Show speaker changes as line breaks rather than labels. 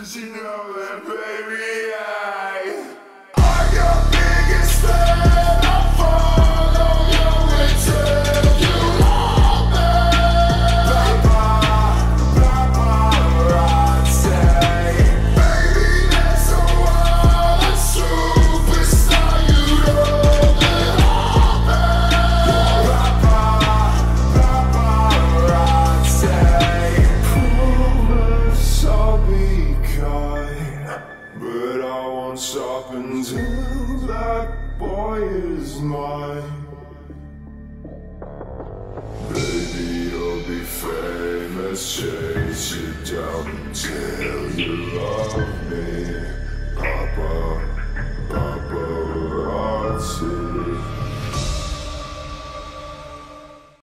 'Cause you know that, baby, I'm your biggest fan. I'll follow your example. You love me. Paparazzi. Baby, that's a wild superstar. You know that I'm paparazzi. Promise I'll be kind, but I won't stop until that boy is mine. Baby, you'll be famous, chase you down until you love me.